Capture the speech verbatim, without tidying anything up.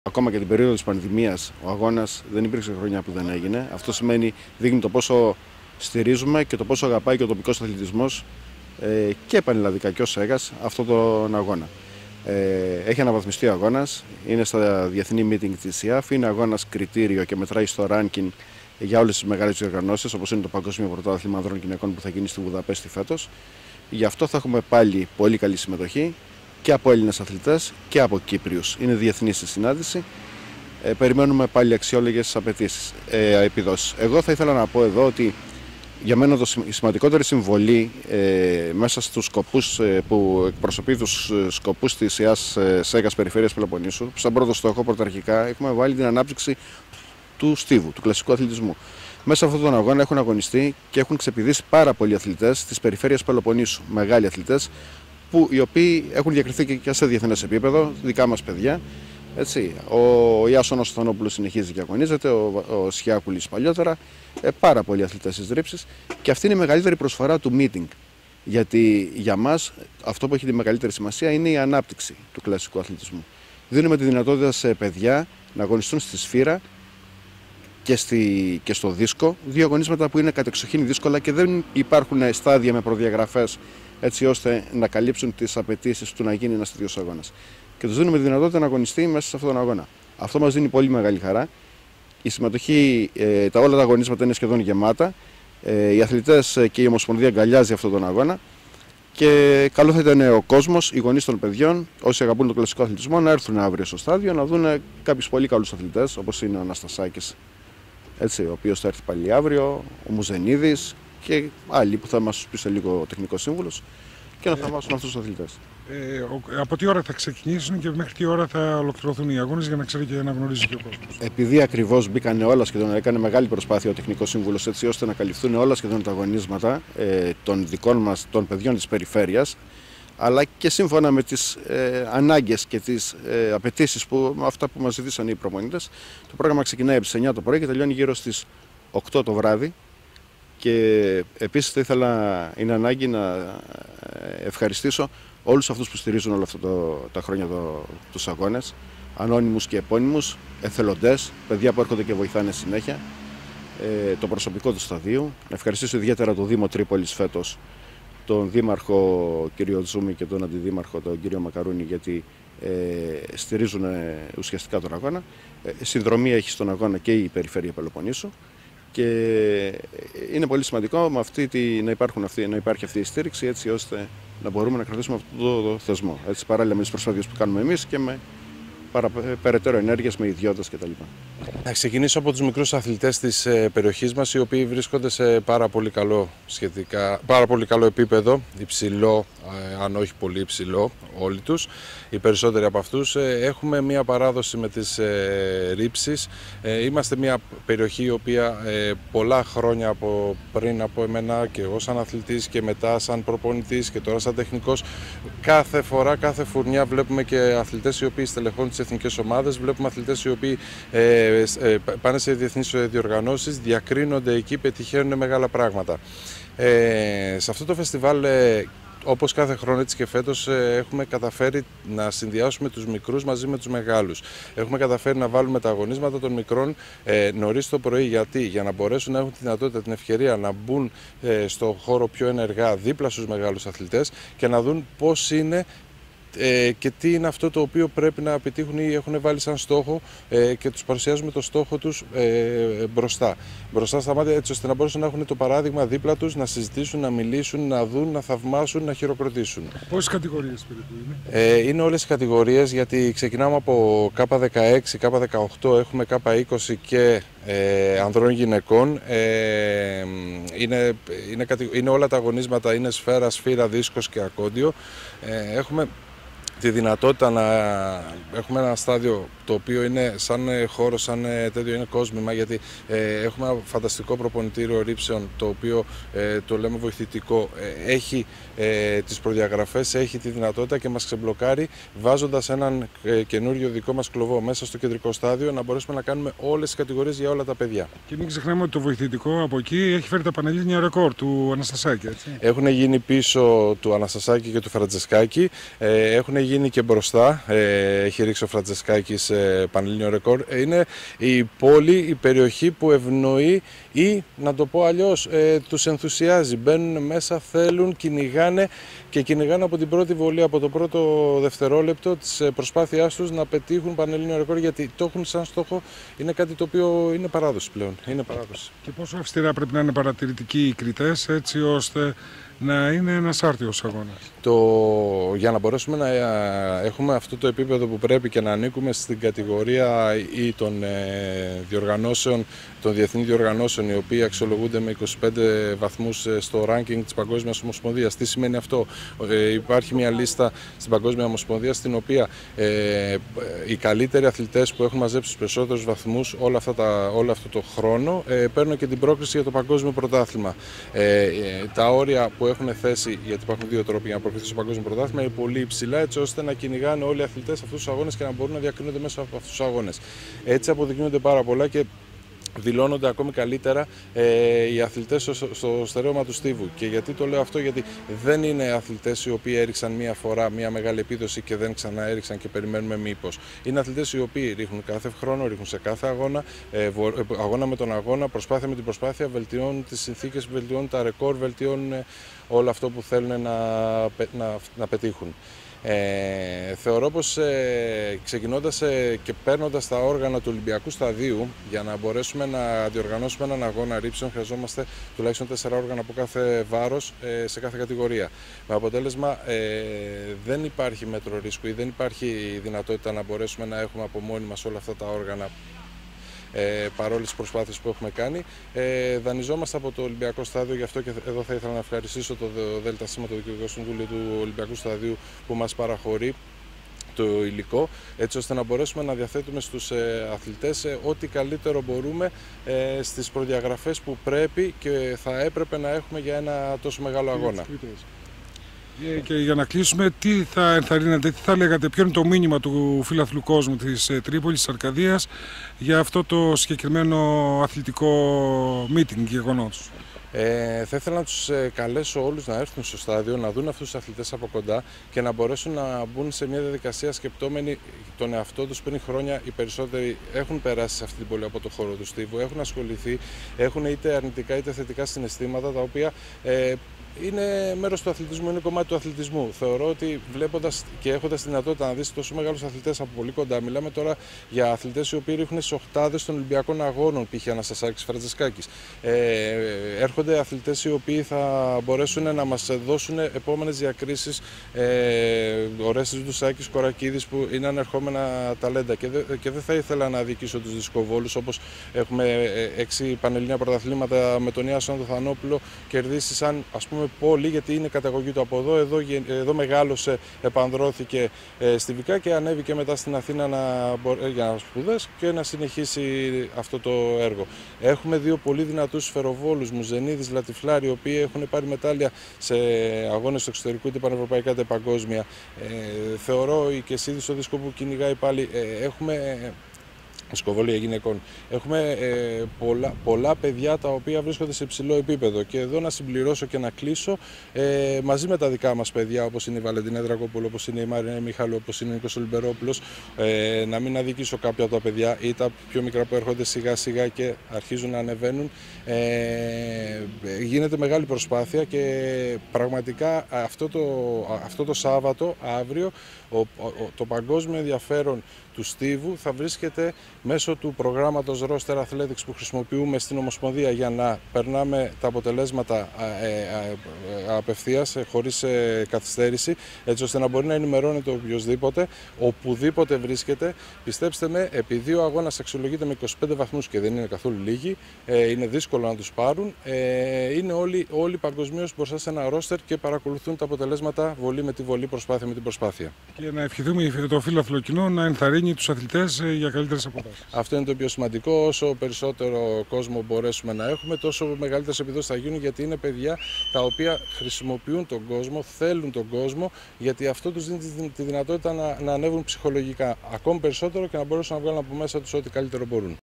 Ακόμα και την περίοδο της πανδημίας, ο αγώνας δεν υπήρξε χρονιά που δεν έγινε. Αυτό σημαίνει, δείχνει το πόσο στηρίζουμε και το πόσο αγαπάει και ο τοπικός αθλητισμός ε, και πανελλαδικά και ως ΕΓΑΣ αυτόν τον αγώνα. Ε, έχει αναβαθμιστεί ο αγώνας, είναι στα διεθνή meeting της ι έι εφ, είναι αγώνας κριτήριο και μετράει στο ranking για όλες τις μεγάλες διοργανώσεις, όπως είναι το Παγκόσμιο Πρωτάθλημα Ανδρών Γυναικών που θα γίνει στη Βουδαπέστη φέτος. Γι' αυτό θα έχουμε πάλι πολύ καλή συμμετοχή και από Έλληνες αθλητές και από Κύπριους. Είναι διεθνής η συνάντηση. Ε, περιμένουμε πάλι αξιόλογες απαιτήσεις, ε, επιδόσεις. Εγώ θα ήθελα να πω εδώ ότι για μένα το, η σημαντικότερη συμβολή ε, μέσα στους σκοπούς ε, που εκπροσωπεί τους σκοπούς της ι έι ες ΕΓΑΣ Περιφέρειας Πελοποννήσου, σαν πρώτο στόχο πρωταρχικά έχουμε βάλει την ανάπτυξη του στίβου, του κλασικού αθλητισμού. Μέσα από αυτόν τον αγώνα έχουν αγωνιστεί και έχουν ξεπηδήσει πάρα πολλοί αθλητές της Περιφέρειας Πελοποννήσου, μεγάλοι αθλητές, που, οι οποίοι έχουν διακριθεί και σε διεθνές επίπεδο, δικά μας παιδιά. Έτσι. Ο Ιάσονος Θανόπουλος συνεχίζει και αγωνίζεται, ο, ο Σιάκουλης παλιότερα, ε, πάρα πολλοί αθλητές της Ρήψης, και αυτή είναι η μεγαλύτερη προσφορά του meeting. Γιατί για μας αυτό που έχει τη μεγαλύτερη σημασία είναι η ανάπτυξη του κλασικού αθλητισμού. Δίνουμε τη δυνατότητα σε παιδιά να αγωνιστούν στη σφύρα και, στη, και στο δίσκο, δύο αγωνίσματα που είναι κατεξοχήν δύσκολα και δεν υπάρχουν στάδια με προδιαγραφές έτσι ώστε να καλύψουν τις απαιτήσεις του να γίνει ένας τέτοιος αγώνας. Και τους δίνουμε τη δυνατότητα να αγωνιστεί μέσα σε αυτόν τον αγώνα. Αυτό μας δίνει πολύ μεγάλη χαρά. Η συμμετοχή, ε, τα όλα τα αγωνίσματα είναι σχεδόν γεμάτα. Ε, οι αθλητές και η Ομοσπονδία αγκαλιάζει αυτόν τον αγώνα. Και καλό θα ήταν ο κόσμος, οι γονείς των παιδιών, όσοι αγαπούν τον κλασικό αθλητισμό, να έρθουν αύριο στο στάδιο να δουν κάποιους πολύ καλούς αθλητές, όπως είναι ο Αναστασάκης, έτσι, ο οποίος θα έρθει πάλι αύριο, ο Μουζενίδης και άλλοι που θα μας πει σε λίγο ο τεχνικός σύμβουλος, και να θαυμάσουν αυτούς τους αθλητές. Ε, από τι ώρα θα ξεκινήσουν και μέχρι τι ώρα θα ολοκληρωθούν οι αγώνες, για να ξέρει και να γνωρίζει και ο κόσμος? Επειδή ακριβώς μπήκαν όλα σχεδόν, έκανε μεγάλη προσπάθεια ο τεχνικός σύμβουλος έτσι ώστε να καλυφθούν όλα σχεδόν τα αγωνίσματα ε, των δικών μας, των παιδιών της περιφέρειας, αλλά και σύμφωνα με τις ε, ανάγκες και τις ε, απαιτήσεις που, αυτά που μας ζητήσαν οι προπονητές, το πρόγραμμα ξεκινάει από τις εννιά το πρωί και τελειώνει γύρω στις οκτώ το βράδυ. Και επίσης θα ήθελα, είναι ανάγκη να ευχαριστήσω όλους αυτούς που στηρίζουν όλα αυτά το, τα χρόνια το, τους αγώνες, ανώνυμους και επώνυμους, εθελοντές, παιδιά που έρχονται και βοηθάνε συνέχεια, ε, το προσωπικό του σταδίου. Να ευχαριστήσω ιδιαίτερα τον Δήμο Τρίπολης φέτος, τον Δήμαρχο κ. Τζούμη και τον Αντιδήμαρχο τον κ. Μακαρούνη, γιατί ε, στηρίζουν ε, ουσιαστικά τον αγώνα. Ε, συνδρομή έχει στον αγώνα και η Περιφέρεια Πελοποννήσου. Και είναι πολύ σημαντικό με αυτή τη, να, υπάρχουν αυτή, να υπάρχει αυτή η στήριξη, έτσι ώστε να μπορούμε να κρατήσουμε αυτό το, το θεσμό. Έτσι, παράλληλα με τις προσπάθειες που κάνουμε εμείς και με παρα, περαιτέρω ενέργειες με ιδιώτες κτλ. Να ξεκινήσω από τους μικρούς αθλητές της περιοχής μας, οι οποίοι βρίσκονται σε πάρα πολύ καλό, σχετικά, πάρα πολύ καλό επίπεδο, υψηλό, αν όχι πολύ υψηλό, όλοι τους. Οι περισσότεροι από αυτούς έχουμε μια παράδοση με τις ε, Ρήψεις. Ε, είμαστε μια περιοχή η οποία ε, πολλά χρόνια από πριν από εμένα και εγώ σαν αθλητής και μετά σαν προπονητής και τώρα σαν τεχνικός, κάθε φορά, κάθε φουρνιά βλέπουμε και αθλητές οι οποίοι στελεχώνουν τις εθνικές ομάδες, βλέπουμε αθλητές οι οποίοι ε, ε, πάνε σε διεθνείς διοργανώσεις, διακρίνονται εκεί, πετυχαίνουν μεγάλα πράγματα. Ε, σε αυτό το φεστιβάλ, ε, όπως κάθε χρόνο έτσι και φέτος, έχουμε καταφέρει να συνδυάσουμε τους μικρούς μαζί με τους μεγάλους. Έχουμε καταφέρει να βάλουμε τα αγωνίσματα των μικρών ε, νωρίς το πρωί. Γιατί? Για να μπορέσουν να έχουν τη δυνατότητα, την ευκαιρία να μπουν ε, στο χώρο πιο ενεργά δίπλα στους μεγάλους αθλητές και να δουν πώς είναι Ε, και τι είναι αυτό το οποίο πρέπει να επιτύχουν ή έχουν βάλει σαν στόχο, ε, και τους παρουσιάζουμε το στόχο τους ε, μπροστά. Μπροστά στα μάτια, έτσι ώστε να μπορέσουν να έχουν το παράδειγμα δίπλα τους, να συζητήσουν, να μιλήσουν, να δουν, να θαυμάσουν, να χειροκροτήσουν. Πόσες κατηγορίες περίπου είναι? Ε, είναι όλες οι κατηγορίες, γιατί ξεκινάμε από K δεκαέξι, K δεκαοκτώ, έχουμε K είκοσι και ε, ανδρών γυναικών. Ε, είναι, είναι, είναι όλα τα αγωνίσματα, είναι σφαίρα, σφύρα, δίσκος και ακόντιο. Ε, έχουμε τη δυνατότητα να έχουμε ένα στάδιο το οποίο είναι σαν χώρο, σαν τέτοιο, είναι κόσμημα, γιατί ε, έχουμε ένα φανταστικό προπονητήριο ρήψεων, το οποίο ε, το λέμε βοηθητικό, ε, έχει ε, τις προδιαγραφές, έχει τη δυνατότητα και μας ξεμπλοκάρει βάζοντας έναν ε, καινούριο δικό μας κλωβό μέσα στο κεντρικό στάδιο, να μπορέσουμε να κάνουμε όλες τις κατηγορίες για όλα τα παιδιά. Και μην ξεχνάμε ότι το βοηθητικό από εκεί έχει φέρει τα Πανελλήνια ρεκόρ του Αναστασάκη, έτσι. Έχουν γίνει πίσω του Αναστασάκη και του Φραντζεσκάκη, ε, έχουν γίνει γίνει και μπροστά, ε, έχει ρίξει ο Φραντζεσκάκης ε, πανελλήνιο ρεκόρ. Είναι η πόλη, η περιοχή που ευνοεί ή, να το πω αλλιώς, ε, τους ενθουσιάζει. Μπαίνουν μέσα, θέλουν, κυνηγάνε και κυνηγάνε από την πρώτη βολή, από το πρώτο δευτερόλεπτο της προσπάθειάς τους να πετύχουν πανελλήνιο ρεκόρ, γιατί το έχουν σαν στόχο, είναι κάτι το οποίο είναι παράδοση πλέον. Είναι παράδοση. Και πόσο αυστηρά πρέπει να είναι παρατηρητικοί οι κριτές, έτσι ώστε να είναι ένας άρτιος αγώνας? Το, για να μπορέσουμε να έχουμε αυτό το επίπεδο που πρέπει και να ανήκουμε στην κατηγορία ή των ε, διοργανώσεων, των διεθνών διοργανώσεων, οι οποίοι αξιολογούνται με είκοσι πέντε βαθμούς στο ranking της Παγκόσμιας Ομοσπονδίας. Τι σημαίνει αυτό? Ε, υπάρχει μια λίστα στην Παγκόσμια Ομοσπονδία στην οποία ε, οι καλύτεροι αθλητές που έχουν μαζέψει τους περισσότερους βαθμούς όλα αυτά τα, όλο αυτό το χρόνο ε, παίρνουν και την πρόκριση για το Παγκόσμιο Πρωτάθλημα. Ε, ε, τα όρια που έχουν θέσει, γιατί υπάρχουν δύο τρόποι για να προκριθεί στο Παγκόσμιο Πρωτάθλημα, είναι πολύ υψηλά, έτσι ώστε να κυνηγάνε όλοι οι αθλητές αυτούς τους αγώνες και να μπορούν να διακρίνονται μέσα από αυτούς τους αγώνες. Έτσι αποδεικνύονται πάρα πολλά και δηλώνονται ακόμη καλύτερα ε, οι αθλητές στο, στο στερέωμα του στίβου. Και γιατί το λέω αυτό? Γιατί δεν είναι αθλητές οι οποίοι έριξαν μία φορά μία μεγάλη επίδοση και δεν ξανά έριξαν και περιμένουμε μήπως. Είναι αθλητές οι οποίοι ρίχνουν κάθε χρόνο, ρίχνουν σε κάθε αγώνα, ε, αγώνα με τον αγώνα, προσπάθεια με την προσπάθεια, βελτιώνουν τις συνθήκες, βελτιώνουν τα ρεκόρ, βελτιώνουν ε, όλο αυτό που θέλουν να, να, να πετύχουν. Ε, θεωρώ πως ε, ξεκινώντας ε, και παίρνοντας τα όργανα του Ολυμπιακού Σταδίου, για να μπορέσουμε να διοργανώσουμε έναν αγώνα ρήψεων, χρειαζόμαστε τουλάχιστον τέσσερα όργανα από κάθε βάρος ε, σε κάθε κατηγορία. Με αποτέλεσμα ε, δεν υπάρχει μέτρο ρίσκου ή δεν υπάρχει δυνατότητα να μπορέσουμε να έχουμε από μόνοι μας όλα αυτά τα όργανα. Ε, παρόλες τις προσπάθειες που έχουμε κάνει, ε, δανειζόμαστε από το Ολυμπιακό Στάδιο. Γι' αυτό και εδώ θα ήθελα να ευχαριστήσω το ΔΣ, το Διοικητικό Συμβούλιο του Ολυμπιακού Σταδίου, που μας παραχωρεί το υλικό, έτσι ώστε να μπορέσουμε να διαθέτουμε στους ε, αθλητές ε, ό,τι καλύτερο μπορούμε ε, στις προδιαγραφές που πρέπει και θα έπρεπε να έχουμε για ένα τόσο μεγάλο αγώνα. Και για να κλείσουμε, τι θα ενθαρρύνατε, τι θα λέγατε, ποιο είναι το μήνυμα του φιλαθλού κόσμου της Τρίπολης, της Αρκαδίας, για αυτό το συγκεκριμένο αθλητικό meeting, γεγονός? Ε, θα ήθελα να τους καλέσω όλους να έρθουν στο στάδιο, να δουν αυτούς τους αθλητές από κοντά και να μπορέσουν να μπουν σε μια διαδικασία σκεπτόμενοι τον εαυτό τους. Πριν χρόνια οι περισσότεροι έχουν περάσει σε αυτή την πόλη από το χώρο του στίβου, έχουν ασχοληθεί, έχουν είτε αρνητικά είτε θετικά συναισθήματα, τα οποία ε, είναι μέρος του αθλητισμού, είναι κομμάτι του αθλητισμού. Θεωρώ ότι βλέποντας και έχοντας τη δυνατότητα να δεις τόσο μεγάλους αθλητές από πολύ κοντά, μιλάμε τώρα για αθλητές οι οποίοι ρίχνουν στις οχτάδες των Ολυμπιακών Αγώνων, π.χ. Αναστασάκης, Φραντζεσκάκης. Ε, έρχονται αθλητές οι οποίοι θα μπορέσουν να μας δώσουν επόμενες διακρίσεις. Ε, ο Ρέστης Δουσάκης, Κορακίδης, που είναι ανερχόμενα ταλέντα. Και, δε, και δεν θα ήθελα να αδικήσω τους δισκοβόλους, όπως έχουμε έξι πανελλήνια πρωταθλήματα με τον Ιάσονα τον Θανόπουλο κερδίσει σαν, ας πούμε, πόλη, γιατί είναι καταγωγή του από εδώ. Εδώ, εδώ μεγάλωσε, επανδρώθηκε ε, στη Βικά και ανέβηκε μετά στην Αθήνα να, για να σπουδές και να συνεχίσει αυτό το έργο. Έχουμε δύο πολύ δυνατούς σφαιροβόλους, Μουζενίδης, Λατιφλάρη, οι οποίοι έχουν πάρει μετάλλια σε αγώνες του εξωτερικού, είτε πανευρωπαϊκά είτε παγκόσμια. Ε, θεωρώ η Κεσίδη στο δίσκο που κυνηγάει πάλι. Ε, έχουμε ε, Σκοβόλια γυναικών. Έχουμε ε, πολλά, πολλά παιδιά τα οποία βρίσκονται σε υψηλό επίπεδο. Και εδώ να συμπληρώσω και να κλείσω ε, μαζί με τα δικά μας παιδιά, όπως είναι η Βαλεντίνα Δρακόπουλο, όπως είναι η Μαρίνα Μιχάλου, όπως είναι ο Νίκος Ολυμπερόπουλος, ε, να μην αδικήσω κάποια από τα παιδιά ή τα πιο μικρά που έρχονται σιγά σιγά και αρχίζουν να ανεβαίνουν. Ε, γίνεται μεγάλη προσπάθεια και πραγματικά αυτό το, αυτό το Σάββατο, αύριο, ο, ο, το παγκόσμιο ενδιαφέρον του στίβου θα βρίσκεται μέσω του προγράμματος Roster Athletics που χρησιμοποιούμε στην Ομοσπονδία για να περνάμε τα αποτελέσματα απευθείας, χωρίς καθυστέρηση, έτσι ώστε να μπορεί να ενημερώνεται οποιοδήποτε, οπουδήποτε βρίσκεται. Πιστέψτε με, επειδή ο αγώνας αξιολογείται με είκοσι πέντε βαθμούς και δεν είναι καθόλου λίγοι, είναι δύσκολο να τους πάρουν, είναι όλοι, όλοι παγκοσμίως μπροστά σε ένα roster και παρακολουθούν τα αποτελέσματα βολή με τη βολή, προσπάθεια με την προσπάθεια. Και να ευχηθούμε το φίλαθλο κοινό να ενθαρρύνει τους αθλητές για καλύτερες αποδόσεις. Αυτό είναι το πιο σημαντικό. Όσο περισσότερο κόσμο μπορέσουμε να έχουμε, τόσο μεγαλύτερες επιδόσεις θα γίνουν, γιατί είναι παιδιά τα οποία χρησιμοποιούν τον κόσμο, θέλουν τον κόσμο, γιατί αυτό τους δίνει τη δυνατότητα να, να ανέβουν ψυχολογικά ακόμη περισσότερο και να μπορέσουν να βγάλουν από μέσα τους ό,τι καλύτερο μπορούν.